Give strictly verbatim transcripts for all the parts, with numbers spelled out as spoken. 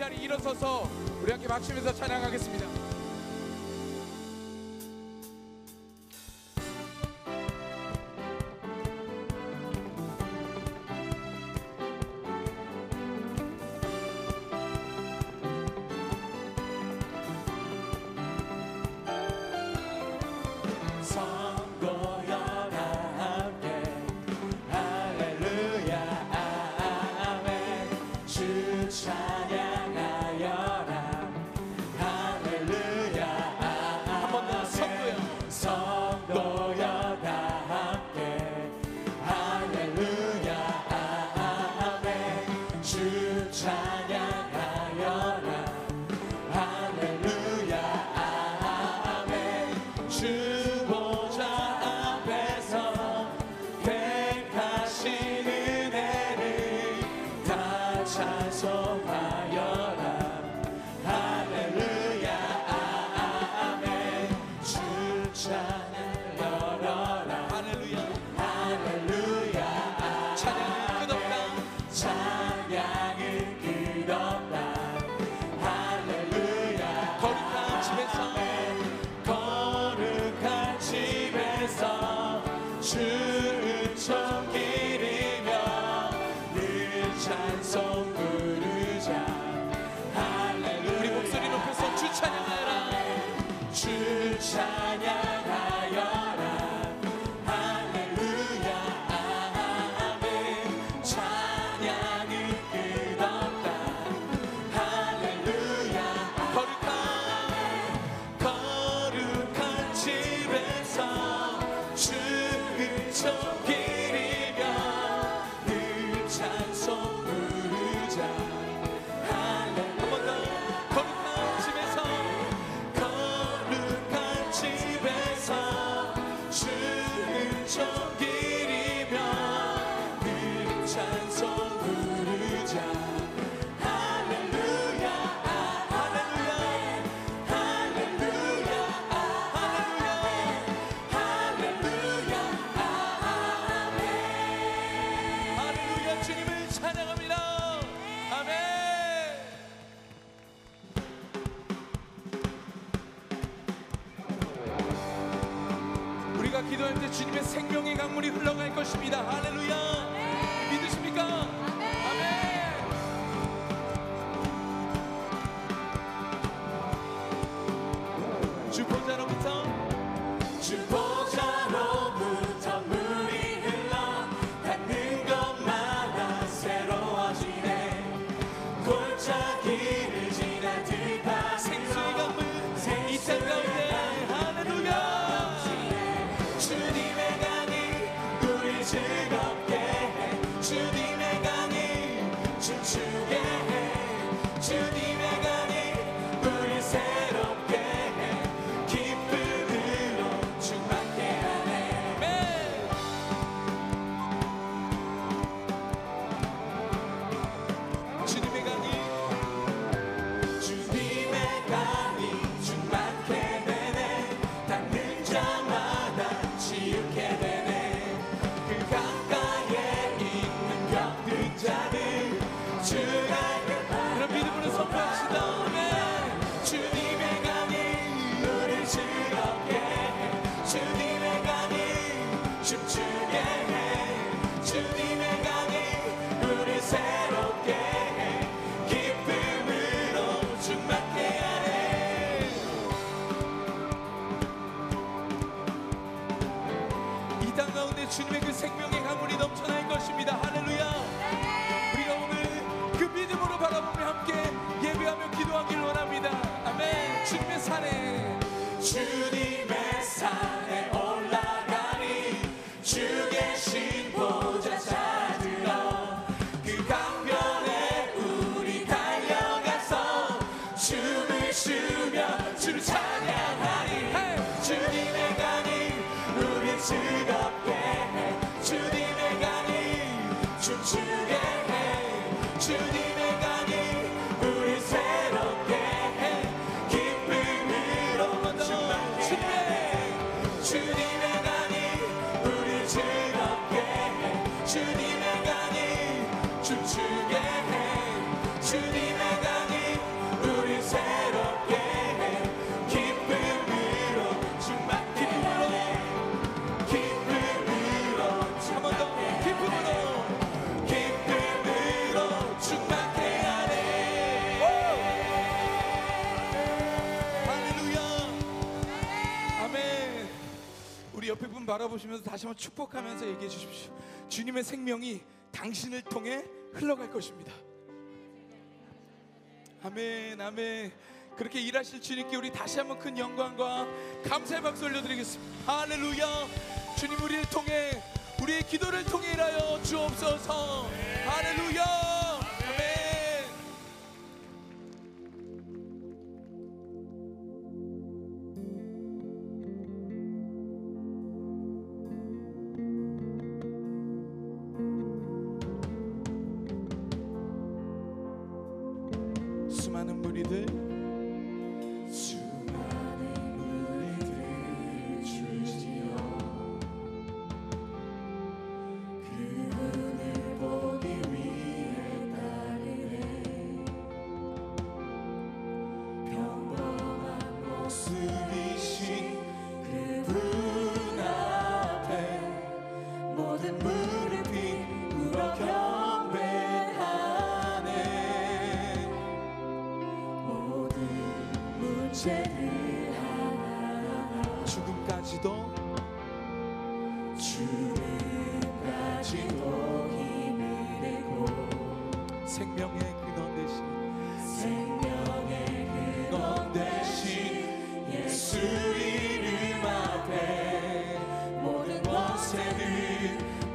자리 일어서서 우리 함께 맞추면서 찬양하겠습니다. 기도할 때 주님의 생명의 강물이 흘러갈 것입니다. 할렐루야. 믿으십니까? 아멘. 주보자로부터 주보자로부터 물이 흘러 닿는 것마다 새로워지네. 골짜기를 지나 들파 생수의 강물 이 땅 가운데 주님의 강이 우리 즐겁게 해. 주님의 강이 춤추게 해. 주님의 강이 우리 새롭게 해. 기쁨으로 충만케 하네. 아멘. 주님의 강이 주님의 강이 충만케 되네. 닿는 자마다 치유케 되네. 그 강가에 있는 병든 자들 주가 그런 믿음으로 선포합시다. 아멘. 주님의 강이 우리 즐겁게 해. 주님의 강이 춤추게 해. 주님의 강이 우리 새롭게 해. 기쁨으로 충만케 하네. 이 땅 가운데 주님의 그 생명의 강물이 넘쳐날 것입니다. 할렐루야. 우리가 오늘 그 믿음으로 바라보며 함께 예배하며 기도하길 원합니다. 아멘. 주님의 산에 주님의 산에 올라가니 주 계신 보좌 찾으러 그 강변에 우리 달려가서 춤을 추며 주를 찬양하니 hey! 주님의 강이 우리 즐겁게 해. 주님의 강이 춤추게 해. 주님의 강이 우리 새롭게 해. 기쁨으로 충만케 해. 주님의 강이 우리 즐겁게 해. 주님의 강이 춤추게 해. 주님의 강이 바라보시면서 다시 한번 축복하면서 얘기해 주십시오. 주님의 생명이 당신을 통해 흘러갈 것입니다. 아멘, 아멘. 그렇게 일하실 주님께 우리 다시 한번 큰 영광과 감사의 박수 올려드리겠습니다. 할렐루야. 주님 우리를 통해, 우리의 기도를 통해 일하여 주옵소서. 할렐루야. 아멘. 수많은 무리들 수많은 무리들 줄지어 그분을 보기 위해 따르네. 평범한 모습이신 그분 앞에 모든 무릎이 꿇어 경배하네. 모든 문제를 하나하나 죽음까지도 주님까지도 힘을 내고 생명의 근원 되신 생명의 근원 되신 예수 이름 앞에 모든 권세를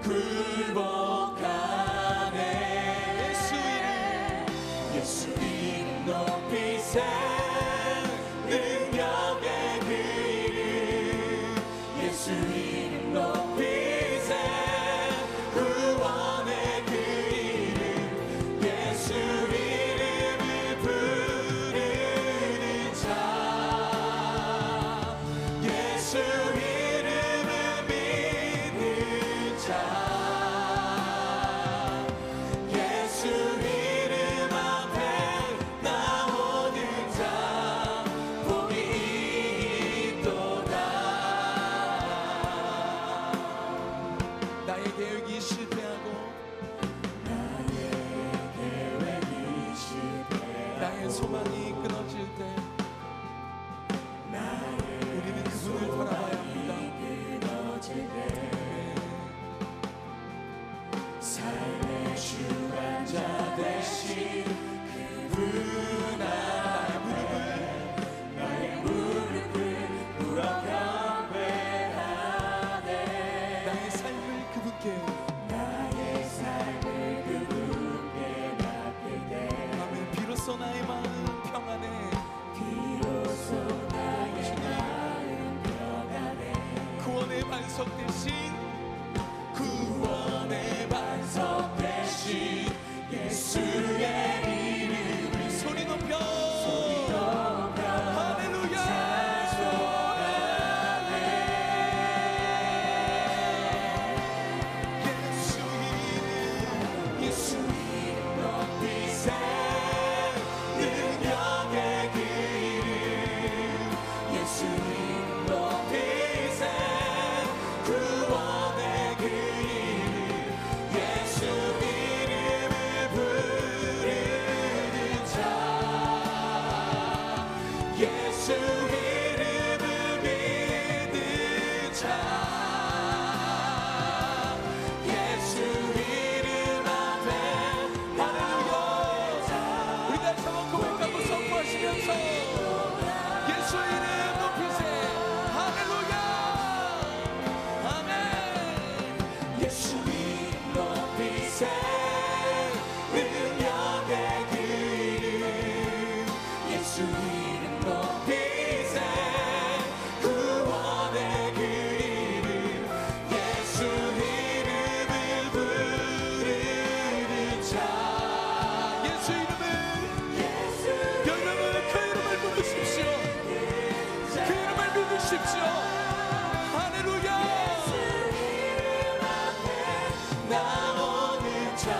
굴복하네. 예수 이름 예수 이름 높이세. 능력의 그 이름 예수 이름 높이세. 구원의 그 이름 예수 이름을 부르는 자 예수 이름을 믿는 자 예수 이름 앞에 나오는 자 복이 있도다. 나의 계획이 실패하고 나의 계획이 실패하고 나의 소망이 끊어질 때 우리는 그분을 바라봐야 합니다. 끊어질 때 삶의 주관자 되신 그분 앞에 나의 무릎을 꿇어 경배하네. 나의 삶을 그분께 나의 삶을 그분께 맡길 때 아멘. 비로소 나의 마음 평안해. 비로소 나의 마음 평안해. 구원의 반석 대신 구원의 반석 대신 예수의 이름을 소리 높여 소리 높여 할렐루야. 찬송하네. 예수 이름 예수 이름 높이세. 능력의 그 이름 예수 이름 높이세. 구원의 그 이름 예수 이름을 부르는 자 예수 이름을 믿는 자 예수 이름 앞에 할렐루야. 우리 다시 한번 고백하고 선포하시면서 예수 이름 높이세. 할렐루야. 아멘. 예수 이름 높이세. 능력의 그 이름 예수 이름 높이세. 구원의 그 이름 예수 이름을 부르는 자 예수 이름을 예수 여러분 그 이름을 부르십시오. 그 이름을 믿으십시오. 할렐루야. 이름 앞에 나오는 자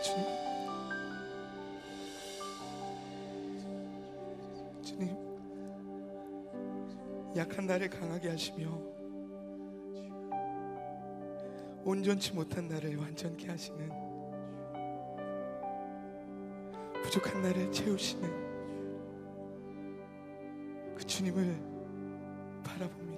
주님, 주님, 약한 나를 강하게 하시며 온전치 못한 나를 완전케 하시는, 부족한 나를 채우시는 그 주님을 바라봅니다.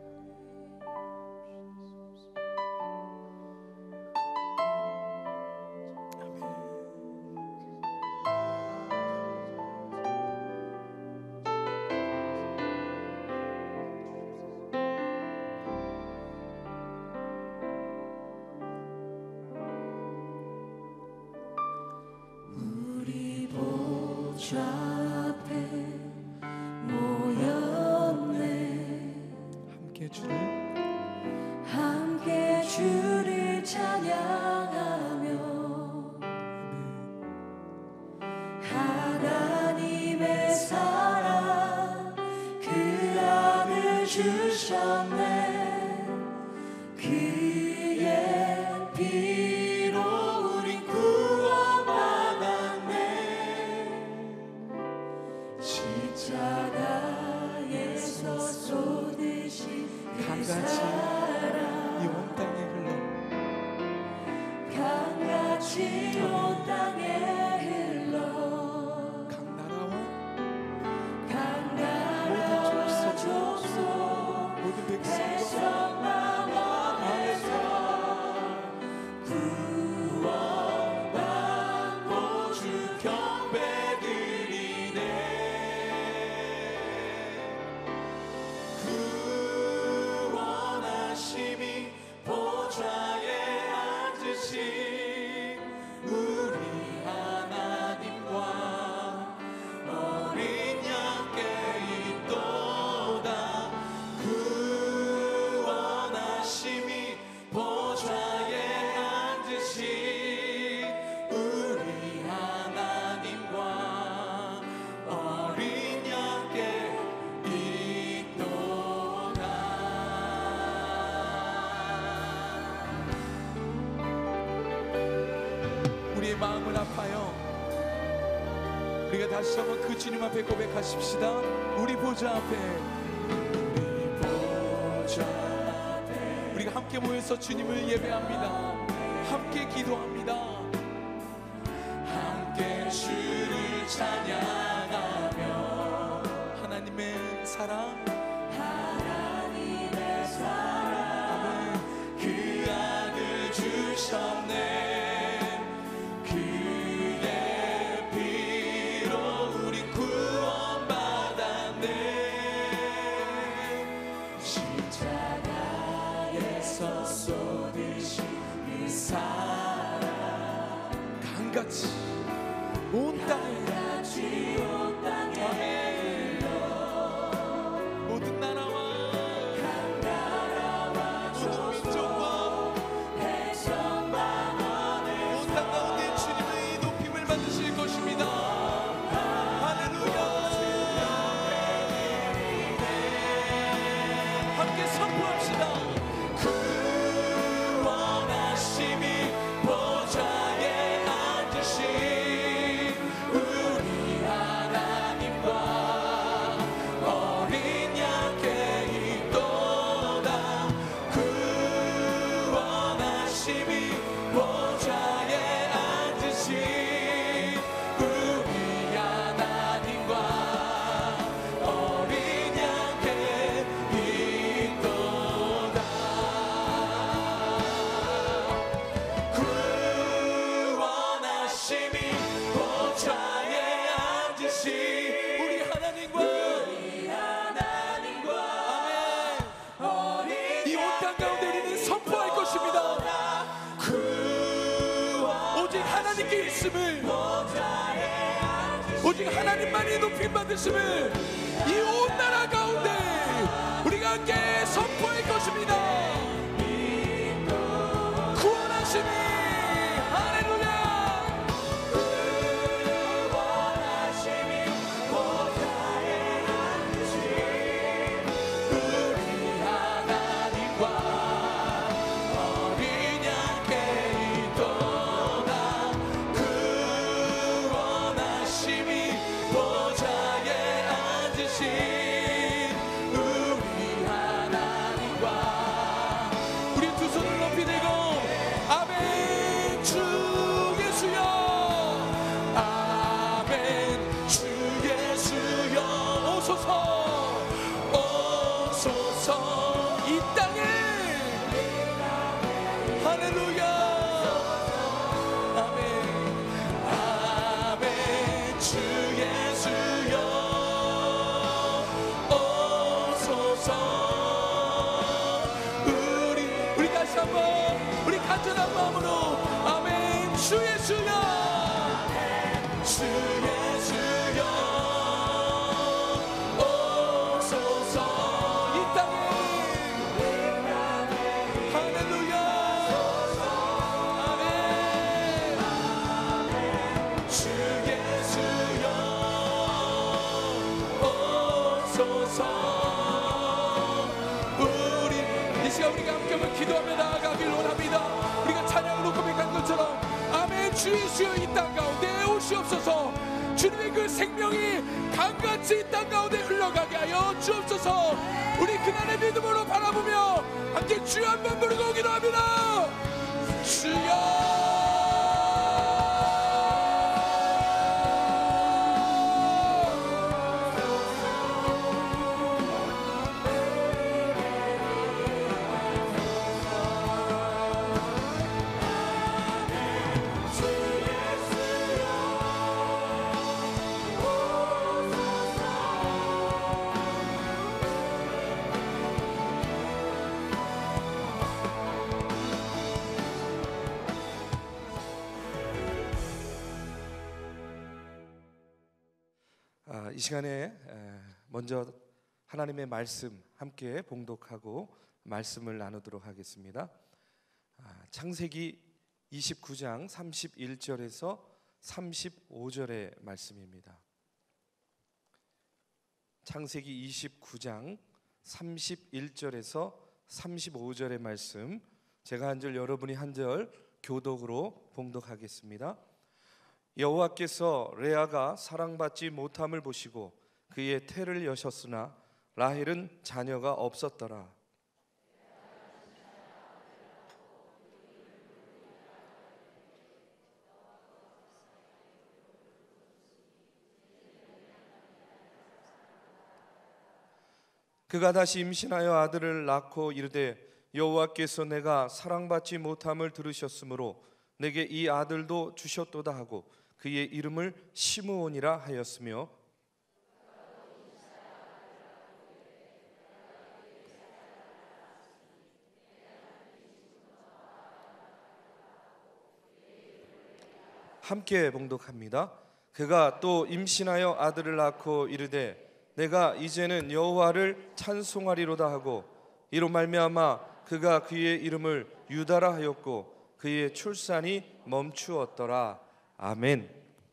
주 앞에 모였네. 함께 주를 함께 주를 찬양하며 하나님의 사랑 그 아들 주셨네. 그의 피로 우린 구원받았네. 십자가에서 쏟으신 강같이 이 온 땅에 흘러, 강같이 온 땅에 흘러 각 나라와 각 나라와 족속 모든 백성과 백성만 안에서 구원받고 주 경배 드리네. 구원하심이 보좌에 앉으신 우리 하나님과 어린 양께 있도다. 구원하심이 보좌에 앉으신 우리 하나님과 어린 양께 있도다. 우리의 마음을 아파요. 우리가 다시 한번 그 주님 앞에 고백하십시다. 우리 보좌 앞에, 우리 보좌 앞에 우리가 함께 모여서 주님을 예배합니다. 함께 기도합니다. 함께 주를 찬양하며 하나님의 사랑, 하나님의 사랑 그 아들 주셨네. 그의 피로 우린 구원받았네. 십자가에서 쏟으신 그 사랑 강같이 온 땅에, 같이 온 땅에 모든 나라와 모든 민족과 백성만 안에 온 땅 가운데 주님의 높임을 받으실 것입니다. 할렐루야. 함께 선포합시다. 구원하심이 보좌에 앉으신 우리 하나님과 어린 양께 있도다. 구원하심이 보좌에 앉으신 우리 하나님과 어린 양께 있도다. 구원하심이 보좌에 앉으신 우리 하나님과 우리 하나님과 어린 이 온 땅 가운데 우리는 선포할 것입니다. 오직 하나님께 있음을, 오직 하나님만이 높임 받으심을 이 온 나라 가운데 우리가 함께 선포할 것입니다. 구원하심이, 할렐루야. 구원하심이 보좌에 앉으신 우리 하나님과 어린 양께 있도다. 주 예수여 오소서. 우리 우리 다시 한번 우리 간절한 마음으로 아멘. 주 예수여 주 예수여 오소서. 이 땅에 할렐루야 아멘. 주 예수여 오소서. 우리 이 시간 우리가 함께 한번 기도하며 나아가길 원합니다. 우리가 찬양으로 고백한 것처럼 아멘. 주 예수여 이 땅 가운데 오시옵소서. 주님의 그 생명이 강같이 이 땅 가운데 흘러가게 하여 주옵소서. 우리 그날의 믿음으로 바라보며 함께 주여 한번 부르고 기도합니다. 주여 아, 이 시간에 먼저 하나님의 말씀 함께 봉독하고 말씀을 나누도록 하겠습니다. 아, 창세기 이십구 장 삼십일 절에서 삼십오 절의 말씀입니다. 창세기 이십구 장 삼십일 절에서 삼십오 절의 말씀, 제가 한 절 여러분이 한 절 교독으로 봉독하겠습니다. 여호와께서 레아가 사랑받지 못함을 보시고 그의 태를 여셨으나 라헬은 자녀가 없었더라. 그가 다시 임신하여 아들을 낳고 이르되 여호와께서 내가 사랑받지 못함을 들으셨으므로 내게 이 아들도 주셨도다 하고 그의 이름을 시므온이라 하였으며 함께 봉독합니다. 그가 또 임신하여 아들을 낳고 이르되 내가 이제는 여호와를 찬송하리로다 하고 이로 말미암아 그가 그의 이름을 유다라 하였고 그의 출산이 멈추었더라. 아멘.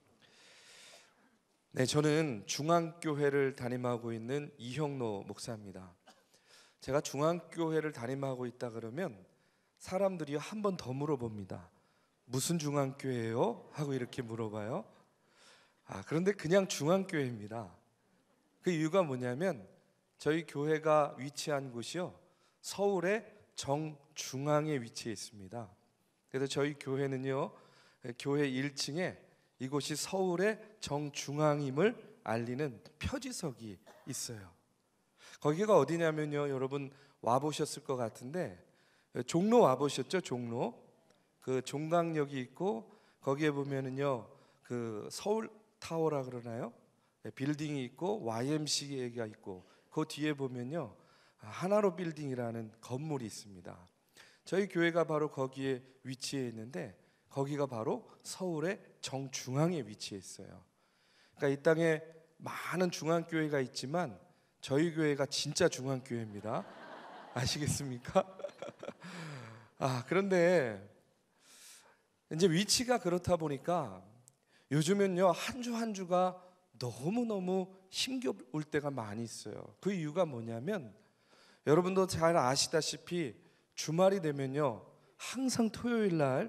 네, 저는 중앙교회를 담임하고 있는 이형로 목사입니다. 제가 중앙교회를 담임하고 있다 그러면 사람들이 한 번 더 물어봅니다. 무슨 중앙교회예요? 하고 이렇게 물어봐요. 아, 그런데 그냥 중앙교회입니다. 그 이유가 뭐냐면 저희 교회가 위치한 곳이요, 서울의 정중앙에 위치해 있습니다. 그래서 저희 교회는요, 교회 일 층에 이곳이 서울의 정중앙임을 알리는 표지석이 있어요. 거기가 어디냐면요, 여러분 와보셨을 것 같은데 종로 와보셨죠? 종로 그 종강역이 있고 거기에 보면은요 그 서울 타워라 그러나요? 빌딩이 있고 와이엠씨에이가 있고 그 뒤에 보면요 하나로 빌딩이라는 건물이 있습니다. 저희 교회가 바로 거기에 위치해 있는데 거기가 바로 서울의 정중앙에 위치해 있어요. 그러니까 이 땅에 많은 중앙교회가 있지만 저희 교회가 진짜 중앙교회입니다. 아시겠습니까? 아, 그런데 이제 위치가 그렇다 보니까 요즘은요 한 주 한 주가 너무너무 힘겨울 때가 많이 있어요. 그 이유가 뭐냐면 여러분도 잘 아시다시피 주말이 되면요 항상 토요일 날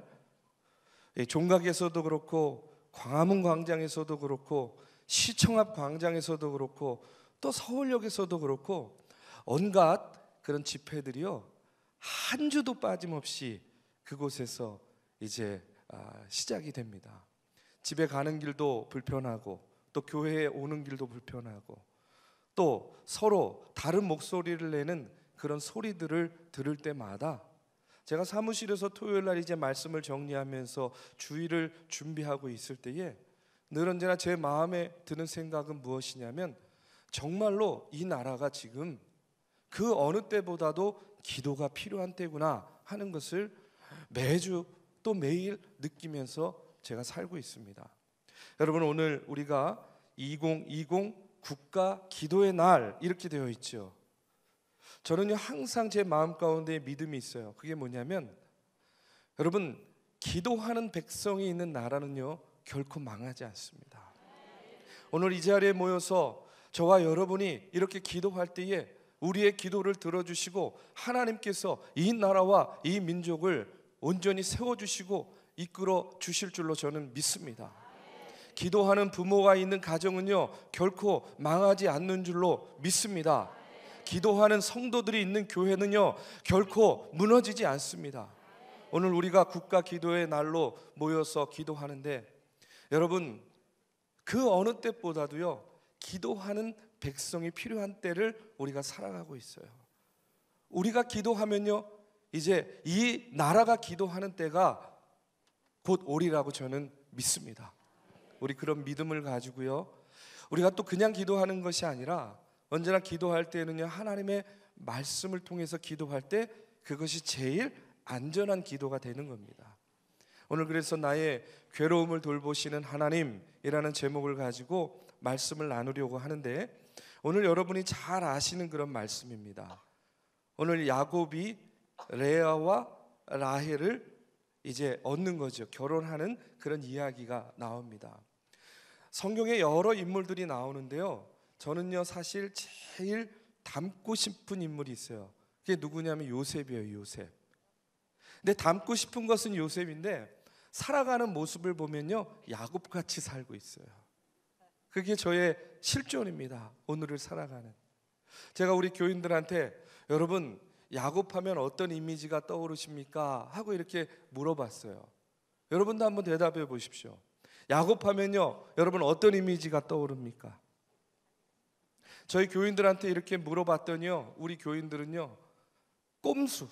종각에서도 그렇고 광화문 광장에서도 그렇고 시청 앞 광장에서도 그렇고 또 서울역에서도 그렇고 온갖 그런 집회들이요 한 주도 빠짐없이 그곳에서 이제 시작이 됩니다. 집에 가는 길도 불편하고 또 교회에 오는 길도 불편하고 또 서로 다른 목소리를 내는 그런 소리들을 들을 때마다 제가 사무실에서 토요일 날 이제 말씀을 정리하면서 주일을 준비하고 있을 때에 늘 언제나 제 마음에 드는 생각은 무엇이냐면 정말로 이 나라가 지금 그 어느 때보다도 기도가 필요한 때구나 하는 것을 매주 또 매일 느끼면서 제가 살고 있습니다. 여러분, 오늘 우리가 이천이십 국가 기도의 날 이렇게 되어 있죠. 저는요 항상 제 마음 가운데 믿음이 있어요. 그게 뭐냐면 여러분, 기도하는 백성이 있는 나라는요 결코 망하지 않습니다. 오늘 이 자리에 모여서 저와 여러분이 이렇게 기도할 때에 우리의 기도를 들어주시고 하나님께서 이 나라와 이 민족을 온전히 세워주시고 이끌어 주실 줄로 저는 믿습니다. 기도하는 부모가 있는 가정은요 결코 망하지 않는 줄로 믿습니다. 기도하는 성도들이 있는 교회는요 결코 무너지지 않습니다. 오늘 우리가 국가 기도의 날로 모여서 기도하는데 여러분, 그 어느 때보다도요 기도하는 백성이 필요한 때를 우리가 살아가고 있어요. 우리가 기도하면요 이제 이 나라가 기도하는 때가 곧 오리라고 저는 믿습니다. 우리 그런 믿음을 가지고요 우리가 또 그냥 기도하는 것이 아니라 언제나 기도할 때는요 하나님의 말씀을 통해서 기도할 때 그것이 제일 안전한 기도가 되는 겁니다. 오늘 그래서 나의 괴로움을 돌보시는 하나님이라는 제목을 가지고 말씀을 나누려고 하는데, 오늘 여러분이 잘 아시는 그런 말씀입니다. 오늘 야곱이 레아와 라헬을 이제 얻는 거죠. 결혼하는 그런 이야기가 나옵니다. 성경에 여러 인물들이 나오는데요, 저는요 사실 제일 닮고 싶은 인물이 있어요. 그게 누구냐면 요셉이에요. 요셉. 근데 닮고 싶은 것은 요셉인데 살아가는 모습을 보면요 야곱같이 살고 있어요. 그게 저의 실존입니다. 오늘을 살아가는. 제가 우리 교인들한테 여러분 야곱하면 어떤 이미지가 떠오르십니까? 하고 이렇게 물어봤어요. 여러분도 한번 대답해 보십시오. 야곱하면요 여러분 어떤 이미지가 떠오릅니까? 저희 교인들한테 이렇게 물어봤더니요 우리 교인들은요 꼼수,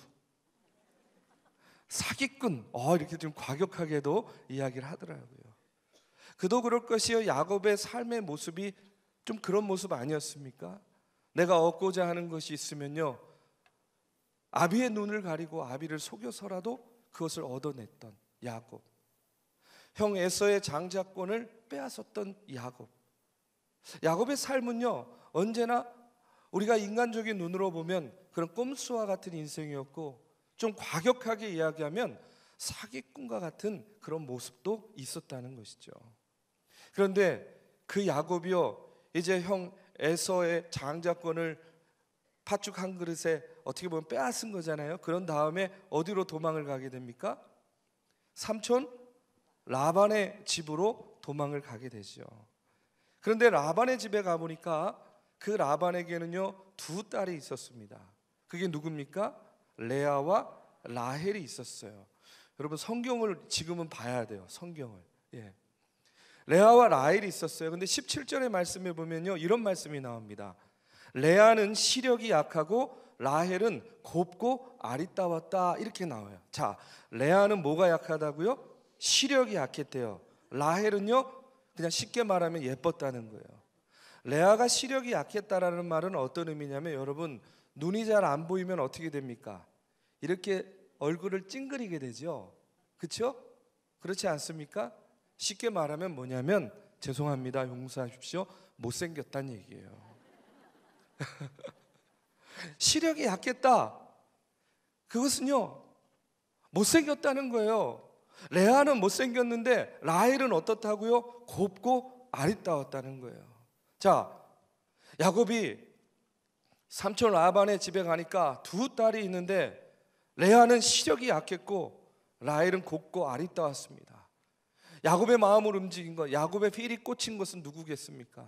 사기꾼, 어, 이렇게 좀 과격하게도 이야기를 하더라고요. 그도 그럴 것이요 야곱의 삶의 모습이 좀 그런 모습 아니었습니까? 내가 얻고자 하는 것이 있으면요 아비의 눈을 가리고 아비를 속여서라도 그것을 얻어냈던 야곱. 형 에서의 장자권을 빼앗았던 야곱. 야곱의 삶은요 언제나 우리가 인간적인 눈으로 보면 그런 꼼수와 같은 인생이었고, 좀 과격하게 이야기하면 사기꾼과 같은 그런 모습도 있었다는 것이죠. 그런데 그 야곱이요 이제 형 에서의 장자권을 팥죽 한 그릇에 어떻게 보면 빼앗은 거잖아요. 그런 다음에 어디로 도망을 가게 됩니까? 삼촌 라반의 집으로 도망을 가게 되죠. 그런데 라반의 집에 가보니까 그 라반에게는요 두 딸이 있었습니다. 그게 누굽니까? 레아와 라헬이 있었어요. 여러분 성경을 지금은 봐야 돼요. 성경을. 예. 레아와 라헬이 있었어요. 근데 십칠 절의 말씀에 보면요 이런 말씀이 나옵니다. 레아는 시력이 약하고 라헬은 곱고 아리따웠다, 이렇게 나와요. 자, 레아는 뭐가 약하다고요? 시력이 약했대요. 라헬은요 그냥 쉽게 말하면 예뻤다는 거예요. 레아가 시력이 약했다라는 말은 어떤 의미냐면 여러분 눈이 잘 안 보이면 어떻게 됩니까? 이렇게 얼굴을 찡그리게 되죠. 그렇죠? 그렇지 않습니까? 쉽게 말하면 뭐냐면, 죄송합니다, 용서하십시오, 못생겼다는 얘기예요. 시력이 약했다, 그것은요 못생겼다는 거예요. 레아는 못생겼는데 라헬은 어떻다고요? 곱고 아리따웠다는 거예요. 자, 야곱이 삼촌 라반의 집에 가니까 두 딸이 있는데 레아는 시력이 약했고 라헬은 곱고 아리따웠습니다. 야곱의 마음을 움직인 것, 야곱의 필이 꽂힌 것은 누구겠습니까?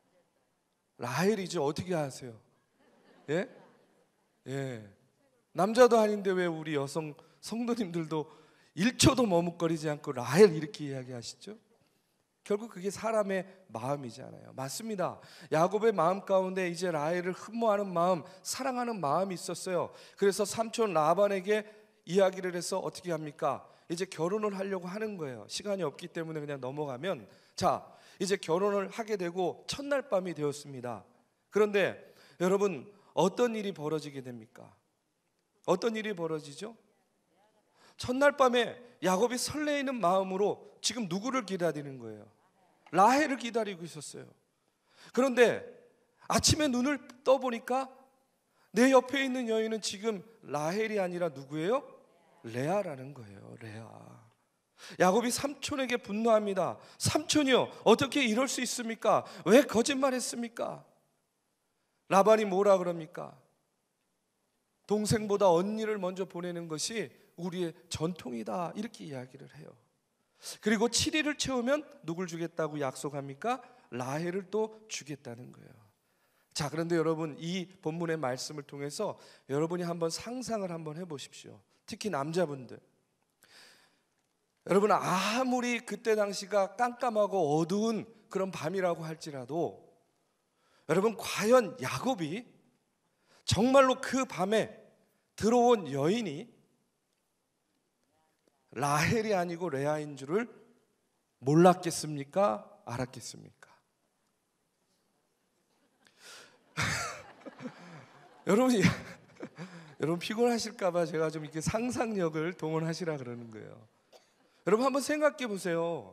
라헬이죠. 어떻게 아세요? 예? 예. 남자도 아닌데 왜 우리 여성 성도님들도 일 초도 머뭇거리지 않고 라헬 이렇게 이야기하시죠? 결국 그게 사람의 마음이잖아요. 맞습니다. 야곱의 마음 가운데 이제 라헬을 흠모하는 마음, 사랑하는 마음이 있었어요. 그래서 삼촌 라반에게 이야기를 해서 어떻게 합니까? 이제 결혼을 하려고 하는 거예요. 시간이 없기 때문에 그냥 넘어가면, 자, 이제 결혼을 하게 되고 첫날 밤이 되었습니다. 그런데 여러분, 어떤 일이 벌어지게 됩니까? 어떤 일이 벌어지죠? 첫날 밤에 야곱이 설레이는 마음으로 지금 누구를 기다리는 거예요? 라헬을 기다리고 있었어요. 그런데 아침에 눈을 떠보니까 내 옆에 있는 여인은 지금 라헬이 아니라 누구예요? 레아라는 거예요. 레아. 야곱이 삼촌에게 분노합니다. 삼촌이요, 어떻게 이럴 수 있습니까? 왜 거짓말했습니까? 라반이 뭐라 그럽니까? 동생보다 언니를 먼저 보내는 것이 우리의 전통이다, 이렇게 이야기를 해요. 그리고 칠 일을 채우면 누굴 주겠다고 약속합니까? 라헬을 또 주겠다는 거예요. 자, 그런데 여러분, 이 본문의 말씀을 통해서 여러분이 한번 상상을 한번 해보십시오. 특히 남자분들, 여러분, 아무리 그때 당시가 깜깜하고 어두운 그런 밤이라고 할지라도, 여러분, 과연 야곱이 정말로 그 밤에 들어온 여인이 라헬이 아니고 레아인 줄을 몰랐겠습니까? 알았겠습니까? 여러분이 여러분 피곤하실까봐 제가 좀 이렇게 상상력을 동원하시라 그러는 거예요. 여러분, 한번 생각해 보세요.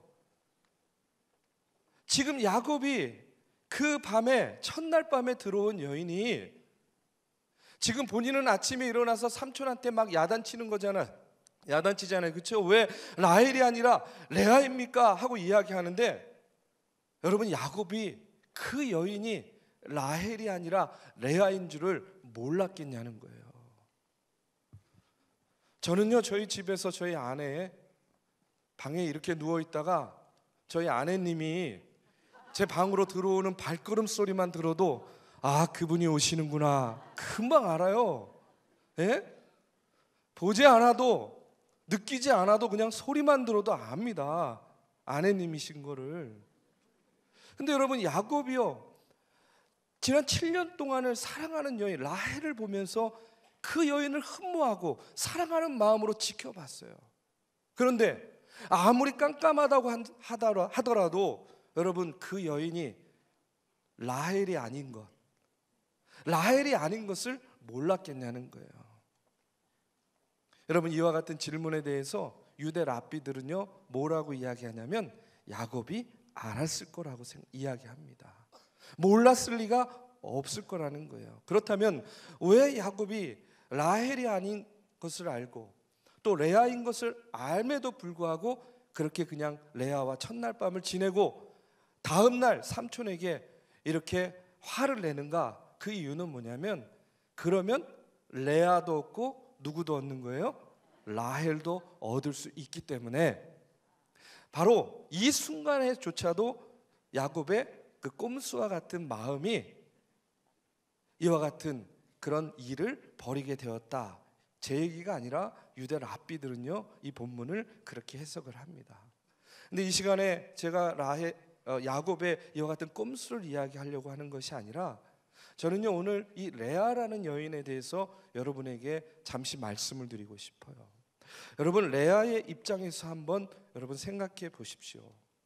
지금 야곱이 그 밤에, 첫날 밤에 들어온 여인이 지금 본인은 아침에 일어나서 삼촌한테 막 야단치는 거잖아. 야단치잖아요. 그렇죠? 왜 라헬이 아니라 레아입니까? 하고 이야기하는데, 여러분, 야곱이 그 여인이 라헬이 아니라 레아인 줄을 몰랐겠냐는 거예요. 저는요, 저희 집에서 저희 아내 방에 이렇게 누워 있다가 저희 아내님이 제 방으로 들어오는 발걸음 소리만 들어도 아, 그분이 오시는구나, 금방 알아요. 예? 보지 않아도, 느끼지 않아도 그냥 소리만 들어도 압니다, 아내님이신 거를. 근데 여러분, 야곱이요, 지난 칠 년 동안을 사랑하는 여인 라헬을 보면서 그 여인을 흠모하고 사랑하는 마음으로 지켜봤어요. 그런데 아무리 깜깜하다고 하더라도 여러분, 그 여인이 라헬이 아닌 것, 라헬이 아닌 것을 몰랐겠냐는 거예요. 여러분, 이와 같은 질문에 대해서 유대 랍비들은요, 뭐라고 이야기하냐면 야곱이 알았을 거라고 이야기합니다. 몰랐을 리가 없을 거라는 거예요. 그렇다면 왜 야곱이 라헬이 아닌 것을 알고 또 레아인 것을 알매도 불구하고 그렇게 그냥 레아와 첫날 밤을 지내고 다음 날 삼촌에게 이렇게 화를 내는가? 그 이유는 뭐냐면, 그러면 레아도 얻고 누구도 얻는 거예요? 라헬도 얻을 수 있기 때문에, 바로 이 순간에조차도 야곱의 그 꼼수와 같은 마음이 이와 같은 그런 일을 벌이게 되었다. 제 얘기가 아니라 유대 랍비들은요, 이 본문을 그렇게 해석을 합니다. 근데 이 시간에 제가 라헬, 어, 야곱의 이와 같은 꼼수를 이야기하려고 하는 것이 아니라, 저는요, 오늘 이 레아라는 여인에 대해서 여러분에게 잠시 말씀을 드리고 싶어요. 여러분, 레아의 입장에서 한번 여러분 생각해 보십시오.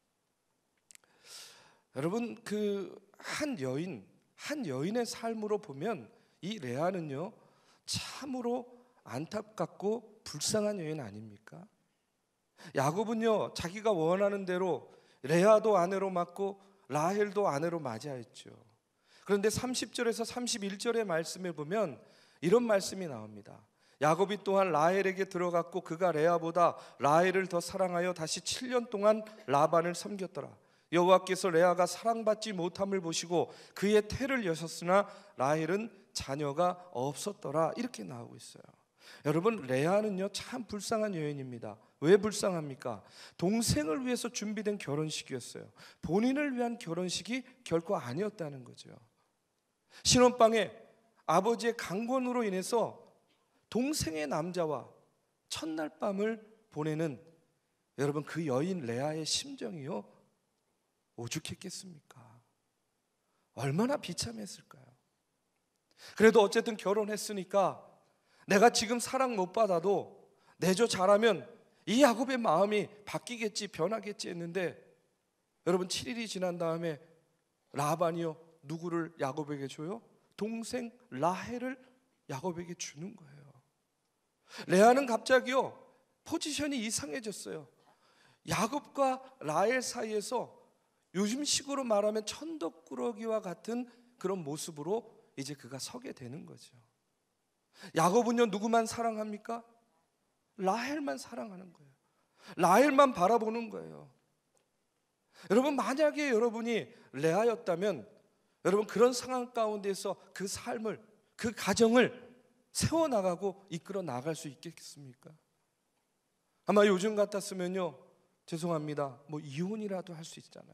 여러분, 그 한 여인, 한 여인의 삶으로 보면 이 레아는요, 참으로 안타깝고 불쌍한 여인 아닙니까? 야곱은요, 자기가 원하는 대로 레아도 아내로 맞고 라헬도 아내로 맞이했죠. 그런데 삼십 절에서 삼십일 절의 말씀에 보면 이런 말씀이 나옵니다. 야곱이 또한 라헬에게 들어갔고 그가 레아보다 라헬을 더 사랑하여 다시 칠 년 동안 라반을 섬겼더라. 여호와께서 레아가 사랑받지 못함을 보시고 그의 태를 여셨으나 라헬은 자녀가 없었더라. 이렇게 나오고 있어요. 여러분, 레아는요, 참 불쌍한 여인입니다. 왜 불쌍합니까? 동생을 위해서 준비된 결혼식이었어요. 본인을 위한 결혼식이 결코 아니었다는 거죠. 신혼방에 아버지의 강권으로 인해서 동생의 남자와 첫날 밤을 보내는 여러분, 그 여인 레아의 심정이요, 오죽했겠습니까? 얼마나 비참했을까요? 그래도 어쨌든 결혼했으니까 내가 지금 사랑 못 받아도 내조 잘하면 이 야곱의 마음이 바뀌겠지, 변하겠지 했는데 여러분 칠 일이 지난 다음에 라반이요 누구를 야곱에게 줘요? 동생 라헬을 야곱에게 주는 거예요. 레아는 갑자기요 포지션이 이상해졌어요. 야곱과 라헬 사이에서 요즘식으로 말하면 천덕꾸러기와 같은 그런 모습으로 이제 그가 서게 되는 거죠. 야곱은요 누구만 사랑합니까? 라헬만 사랑하는 거예요. 라헬만 바라보는 거예요. 여러분 만약에 여러분이 레아였다면 여러분 그런 상황 가운데서 그 삶을, 그 가정을 세워나가고 이끌어 나갈 수 있겠습니까? 아마 요즘 같았으면요 죄송합니다 뭐 이혼이라도 할 수 있잖아요.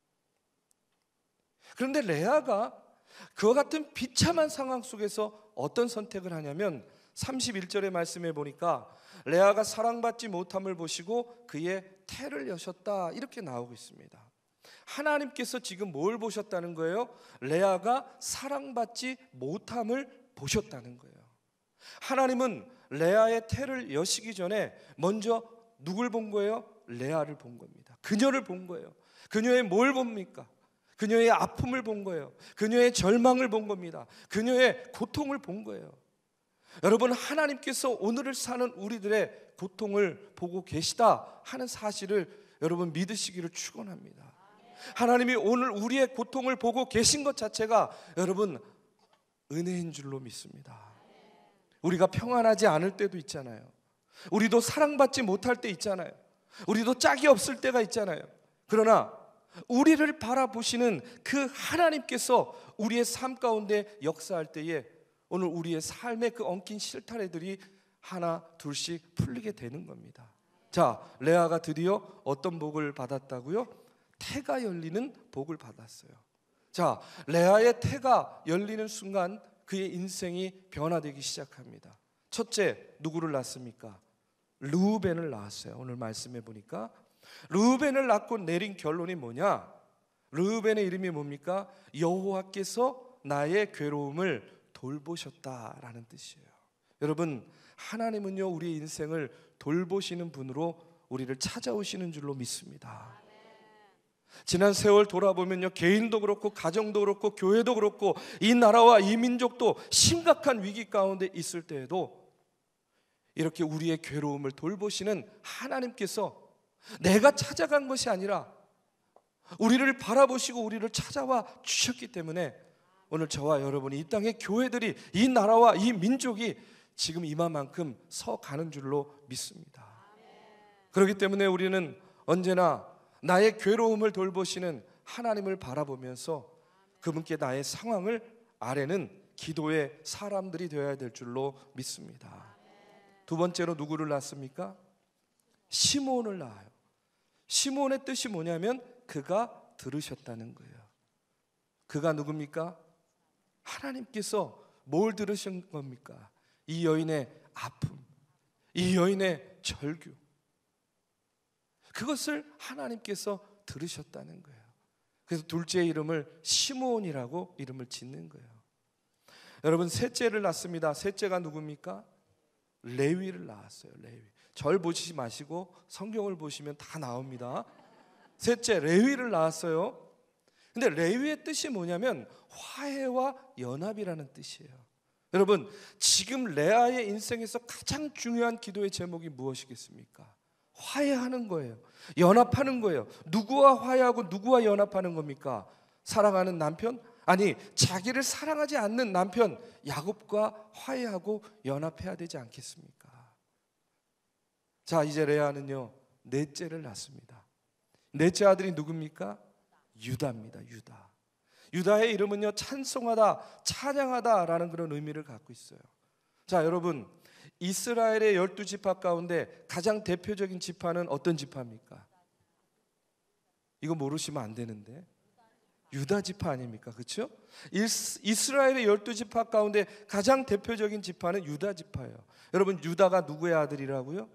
그런데 레아가 그와 같은 비참한 상황 속에서 어떤 선택을 하냐면 삼십일 절의 말씀에 보니까 레아가 사랑받지 못함을 보시고 그의 태를 여셨다 이렇게 나오고 있습니다. 하나님께서 지금 뭘 보셨다는 거예요? 레아가 사랑받지 못함을 보셨다는 거예요. 하나님은 레아의 태를 여시기 전에 먼저 누굴 본 거예요? 레아를 본 겁니다. 그녀를 본 거예요. 그녀의 뭘 봅니까? 그녀의 아픔을 본 거예요. 그녀의 절망을 본 겁니다. 그녀의 고통을 본 거예요. 여러분 하나님께서 오늘을 사는 우리들의 고통을 보고 계시다 하는 사실을 여러분 믿으시기를 축원합니다. 하나님이 오늘 우리의 고통을 보고 계신 것 자체가 여러분 은혜인 줄로 믿습니다. 우리가 평안하지 않을 때도 있잖아요. 우리도 사랑받지 못할 때 있잖아요. 우리도 짝이 없을 때가 있잖아요. 그러나 우리를 바라보시는 그 하나님께서 우리의 삶 가운데 역사할 때에 오늘 우리의 삶의 그 엉킨 실타래들이 하나 둘씩 풀리게 되는 겁니다. 자, 레아가 드디어 어떤 복을 받았다고요? 태가 열리는 복을 받았어요. 자, 레아의 태가 열리는 순간 그의 인생이 변화되기 시작합니다. 첫째, 누구를 낳습니까? 르우벤을 낳았어요. 오늘 말씀해 보니까 르우벤을 낳고 내린 결론이 뭐냐? 르우벤의 이름이 뭡니까? 여호와께서 나의 괴로움을 돌보셨다라는 뜻이에요. 여러분 하나님은요 우리의 인생을 돌보시는 분으로 우리를 찾아오시는 줄로 믿습니다. 지난 세월 돌아보면요 개인도 그렇고 가정도 그렇고 교회도 그렇고 이 나라와 이 민족도 심각한 위기 가운데 있을 때에도 이렇게 우리의 괴로움을 돌보시는 하나님께서 내가 찾아간 것이 아니라 우리를 바라보시고 우리를 찾아와 주셨기 때문에 오늘 저와 여러분이 이 땅의 교회들이 이 나라와 이 민족이 지금 이만큼 서가는 줄로 믿습니다. 그렇기 때문에 우리는 언제나 나의 괴로움을 돌보시는 하나님을 바라보면서 그분께 나의 상황을 아뢰는 기도의 사람들이 되어야 될 줄로 믿습니다. 두 번째로 누구를 낳습니까? 시므온을 낳아요. 시므온의 뜻이 뭐냐면 그가 들으셨다는 거예요. 그가 누굽니까? 하나님께서 뭘 들으신 겁니까? 이 여인의 아픔, 이 여인의 절규, 그것을 하나님께서 들으셨다는 거예요. 그래서 둘째 이름을 시므온이라고 이름을 짓는 거예요. 여러분 셋째를 낳습니다. 셋째가 누굽니까? 레위를 낳았어요. 레위. 절 보시지 마시고 성경을 보시면 다 나옵니다. 셋째 레위를 낳았어요. 근데 레위의 뜻이 뭐냐면 화해와 연합이라는 뜻이에요. 여러분 지금 레아의 인생에서 가장 중요한 기도의 제목이 무엇이겠습니까? 화해하는 거예요. 연합하는 거예요. 누구와 화해하고 누구와 연합하는 겁니까? 사랑하는 남편? 아니 자기를 사랑하지 않는 남편 야곱과 화해하고 연합해야 되지 않겠습니까? 자 이제 레아는요 넷째를 낳습니다. 넷째 아들이 누굽니까? 유다입니다. 유다. 유다의 이름은요 찬송하다, 찬양하다라는 그런 의미를 갖고 있어요. 자 여러분 이스라엘의 열두 지파 가운데 가장 대표적인 지파는 어떤 지파입니까? 이거 모르시면 안 되는데 유다 지파 아닙니까? 그렇죠? 이스라엘의 열두 지파 가운데 가장 대표적인 지파는 유다 지파예요. 여러분 유다가 누구의 아들이라고요?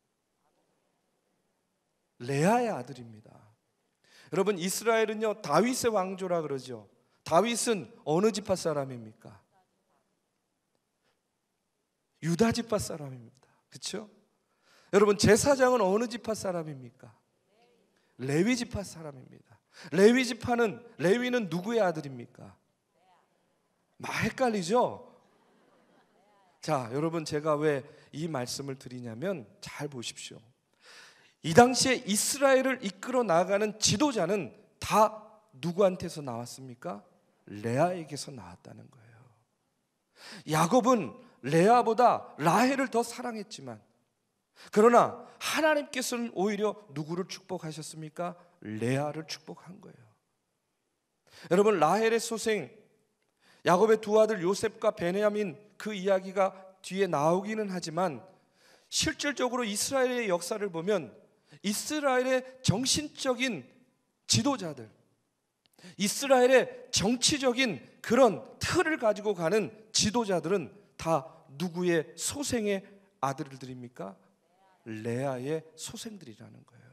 레아의 아들입니다. 여러분 이스라엘은요 다윗의 왕조라 그러죠. 다윗은 어느 지파 사람입니까? 유다 지파 사람입니다. 그렇죠? 여러분, 제사장은 어느 지파 사람입니까? 레위 지파 사람입니다. 레위 지파는, 레위는 누구의 아들입니까? 막 헷갈리죠? 자, 여러분, 제가 왜 이 말씀을 드리냐면 잘 보십시오. 이 당시에 이스라엘을 이끌어 나가는 지도자는 다 누구한테서 나왔습니까? 레아에게서 나왔다는 거예요. 야곱은 레아보다 라헬을 더 사랑했지만, 그러나 하나님께서는 오히려 누구를 축복하셨습니까? 레아를 축복한 거예요. 여러분, 라헬의 소생, 야곱의 두 아들 요셉과 베냐민, 그 이야기가 뒤에 나오기는 하지만 실질적으로 이스라엘의 역사를 보면 이스라엘의 정신적인 지도자들, 이스라엘의 정치적인 그런 틀을 가지고 가는 지도자들은 다 누구의 소생의 아들들입니까? 레아의 소생들이라는 거예요.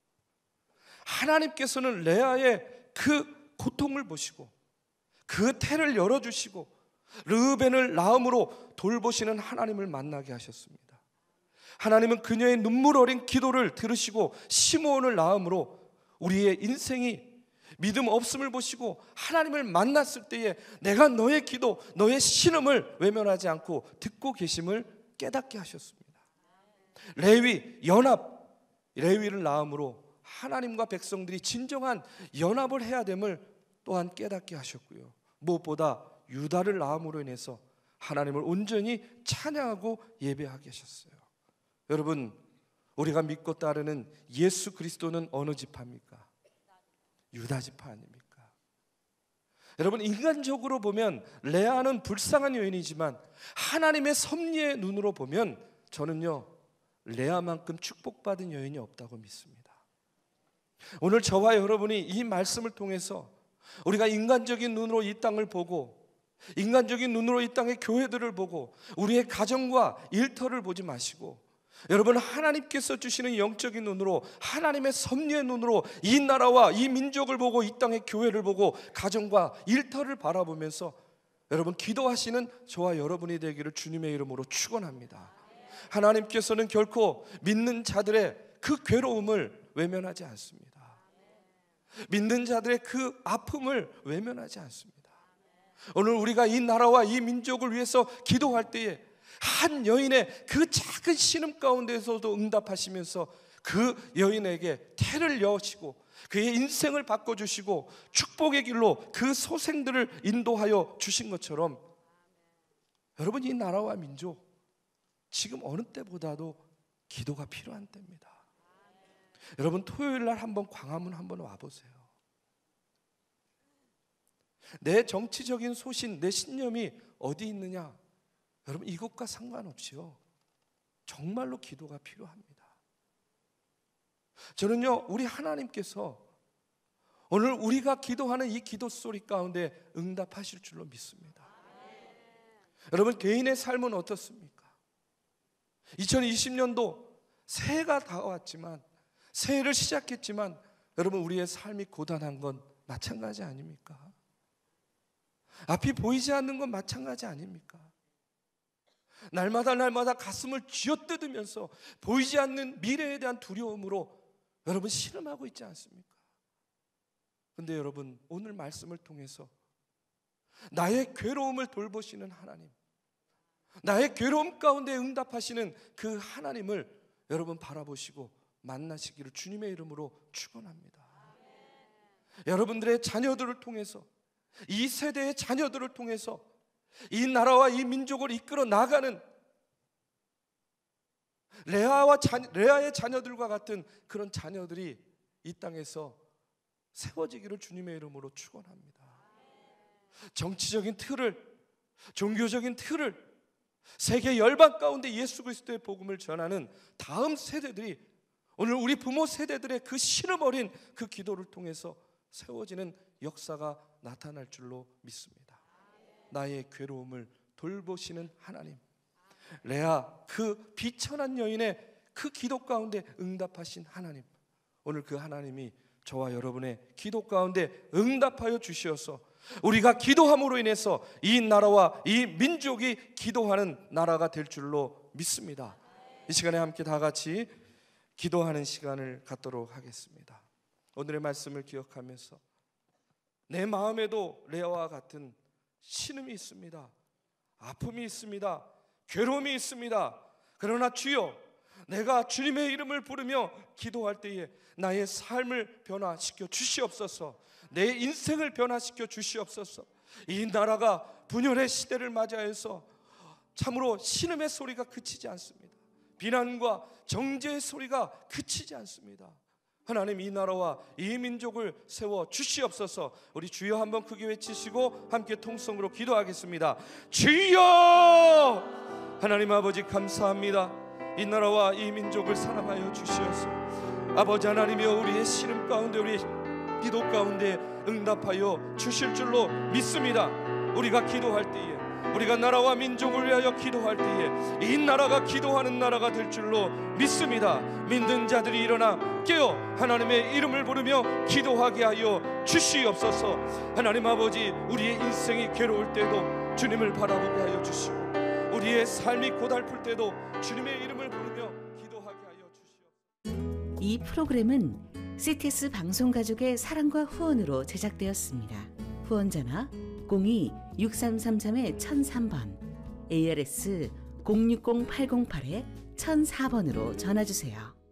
하나님께서는 레아의 그 고통을 보시고 그 태를 열어주시고 르우벤을 낳음으로 돌보시는 하나님을 만나게 하셨습니다. 하나님은 그녀의 눈물 어린 기도를 들으시고 시므온을 낳음으로 우리의 인생이 믿음 없음을 보시고 하나님을 만났을 때에 내가 너의 기도, 너의 신음을 외면하지 않고 듣고 계심을 깨닫게 하셨습니다. 레위, 연합, 레위를 낳음으로 하나님과 백성들이 진정한 연합을 해야 됨을 또한 깨닫게 하셨고요. 무엇보다 유다를 낳음으로 인해서 하나님을 온전히 찬양하고 예배하게 하셨어요. 여러분, 우리가 믿고 따르는 예수 그리스도는 어느 지파입니까? 유다 지파 아닙니까? 여러분, 인간적으로 보면 레아는 불쌍한 여인이지만 하나님의 섭리의 눈으로 보면 저는요, 레아만큼 축복받은 여인이 없다고 믿습니다. 오늘 저와 여러분이 이 말씀을 통해서 우리가 인간적인 눈으로 이 땅을 보고, 인간적인 눈으로 이 땅의 교회들을 보고 우리의 가정과 일터를 보지 마시고, 여러분, 하나님께서 주시는 영적인 눈으로, 하나님의 섭리의 눈으로 이 나라와 이 민족을 보고 이 땅의 교회를 보고 가정과 일터를 바라보면서 여러분 기도하시는 저와 여러분이 되기를 주님의 이름으로 축원합니다. 하나님께서는 결코 믿는 자들의 그 괴로움을 외면하지 않습니다. 믿는 자들의 그 아픔을 외면하지 않습니다. 오늘 우리가 이 나라와 이 민족을 위해서 기도할 때에 한 여인의 그 작은 신음 가운데서도 응답하시면서 그 여인에게 태를 여시고 그의 인생을 바꿔주시고 축복의 길로 그 소생들을 인도하여 주신 것처럼, 여러분, 이 나라와 민족 지금 어느 때보다도 기도가 필요한 때입니다. 여러분, 토요일 날 한번 광화문 한번 와보세요. 내 정치적인 소신, 내 신념이 어디 있느냐, 여러분, 이것과 상관없이요, 정말로 기도가 필요합니다. 저는요, 우리 하나님께서 오늘 우리가 기도하는 이 기도 소리 가운데 응답하실 줄로 믿습니다. 여러분, 개인의 삶은 어떻습니까? 이천이십 년도 새해가 다가왔지만, 새해를 시작했지만 여러분, 우리의 삶이 고단한 건 마찬가지 아닙니까? 앞이 보이지 않는 건 마찬가지 아닙니까? 날마다 날마다 가슴을 쥐어뜯으면서 보이지 않는 미래에 대한 두려움으로 여러분 신음하고 있지 않습니까? 그런데 여러분, 오늘 말씀을 통해서 나의 괴로움을 돌보시는 하나님, 나의 괴로움 가운데 응답하시는 그 하나님을 여러분 바라보시고 만나시기를 주님의 이름으로 축원합니다. 여러분들의 자녀들을 통해서, 이 세대의 자녀들을 통해서 이 나라와 이 민족을 이끌어 나가는 레아와 자, 레아의 자녀들과 같은 그런 자녀들이 이 땅에서 세워지기를 주님의 이름으로 축원합니다. 정치적인 틀을, 종교적인 틀을, 세계 열방 가운데 예수 그리스도의 복음을 전하는 다음 세대들이, 오늘 우리 부모 세대들의 그 신음 어린 그 기도를 통해서 세워지는 역사가 나타날 줄로 믿습니다. 나의 괴로움을 돌보시는 하나님, 레아 그 비천한 여인의 그 기도 가운데 응답하신 하나님, 오늘 그 하나님이 저와 여러분의 기도 가운데 응답하여 주시어서 우리가 기도함으로 인해서 이 나라와 이 민족이 기도하는 나라가 될 줄로 믿습니다. 이 시간에 함께 다 같이 기도하는 시간을 갖도록 하겠습니다. 오늘의 말씀을 기억하면서 내 마음에도 레아와 같은 신음이 있습니다. 아픔이 있습니다. 괴로움이 있습니다. 그러나 주여, 내가 주님의 이름을 부르며 기도할 때에 나의 삶을 변화시켜 주시옵소서. 내 인생을 변화시켜 주시옵소서. 이 나라가 분열의 시대를 맞이해서 참으로 신음의 소리가 그치지 않습니다. 비난과 정죄의 소리가 그치지 않습니다. 하나님, 이 나라와 이 민족을 세워 주시옵소서. 우리 주여 한번 크게 외치시고 함께 통성으로 기도하겠습니다. 주여! 하나님 아버지, 감사합니다. 이 나라와 이 민족을 사랑하여 주시옵소서. 아버지 하나님이여, 우리의 신음 가운데, 우리의 기도 가운데 응답하여 주실 줄로 믿습니다. 우리가 기도할 때에, 우리가 나라와 민족을 위하여 기도할 때에 이 나라가 기도하는 나라가 될 줄로 믿습니다. 믿는 자들이 일어나 깨어 하나님의 이름을 부르며 기도하게 하여 주시옵소서. 하나님 아버지, 우리의 인생이 괴로울 때도 주님을 바라보게 하여 주시고, 우리의 삶이 고달플 때도 주님의 이름을 부르며 기도하게 하여 주시옵소서. 이 프로그램은 씨티에스 방송가족의 사랑과 후원으로 제작되었습니다. 후원전화 공이 육삼삼삼 천삼 번, 에이알에스 공육공 팔공팔 천사 번으로 전화주세요.